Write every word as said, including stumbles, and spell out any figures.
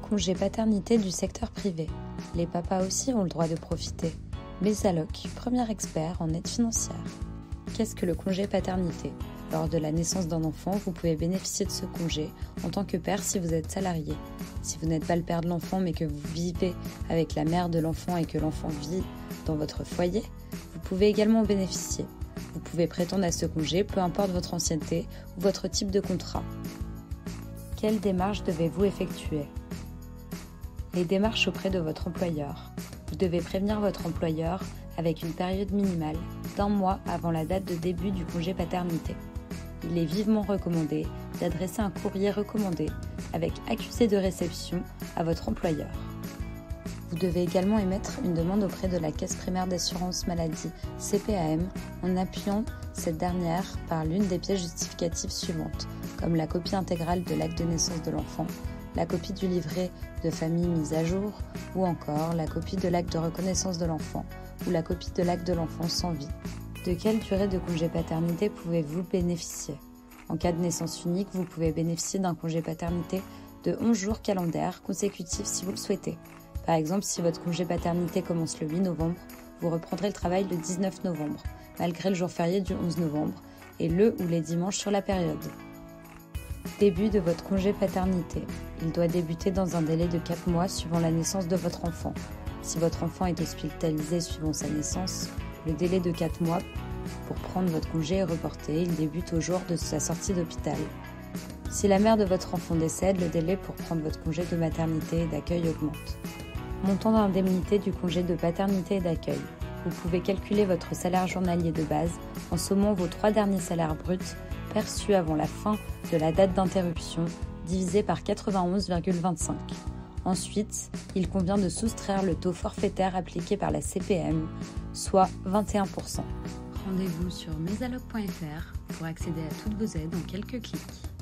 Congé paternité du secteur privé. Les papas aussi ont le droit de profiter. Mesalloc, premier expert en aide financière. Qu'est-ce que le congé paternité ? Lors de la naissance d'un enfant, vous pouvez bénéficier de ce congé en tant que père si vous êtes salarié. Si vous n'êtes pas le père de l'enfant mais que vous vivez avec la mère de l'enfant et que l'enfant vit dans votre foyer, vous pouvez également en bénéficier. Vous pouvez prétendre à ce congé, peu importe votre ancienneté ou votre type de contrat. Quelles démarches devez-vous effectuer ? Les démarches auprès de votre employeur. Vous devez prévenir votre employeur avec une période minimale d'un mois avant la date de début du congé paternité. Il est vivement recommandé d'adresser un courrier recommandé avec accusé de réception à votre employeur. Vous devez également émettre une demande auprès de la Caisse primaire d'assurance maladie C P A M en appuyant cette dernière par l'une des pièces justificatives suivantes, comme la copie intégrale de l'acte de naissance de l'enfant, la copie du livret de famille mise à jour ou encore la copie de l'acte de reconnaissance de l'enfant ou la copie de l'acte de l'enfant sans vie. De quelle durée de congé paternité pouvez-vous bénéficier ? En cas de naissance unique, vous pouvez bénéficier d'un congé paternité de onze jours calendaires consécutifs si vous le souhaitez. Par exemple, si votre congé paternité commence le huit novembre, vous reprendrez le travail le dix-neuf novembre, malgré le jour férié du onze novembre, et le ou les dimanches sur la période. Début de votre congé paternité. Il doit débuter dans un délai de quatre mois suivant la naissance de votre enfant. Si votre enfant est hospitalisé suivant sa naissance, le délai de quatre mois pour prendre votre congé est reporté. Il débute au jour de sa sortie d'hôpital. Si la mère de votre enfant décède, le délai pour prendre votre congé de maternité et d'accueil augmente. Montant d'indemnité du congé de paternité et d'accueil. Vous pouvez calculer votre salaire journalier de base en sommant vos trois derniers salaires bruts perçus avant la fin de la date d'interruption divisé par quatre-vingt-onze virgule vingt-cinq. Ensuite, il convient de soustraire le taux forfaitaire appliqué par la C P M, soit vingt et un pour cent. Rendez-vous sur mesalloc point f r pour accéder à toutes vos aides en quelques clics.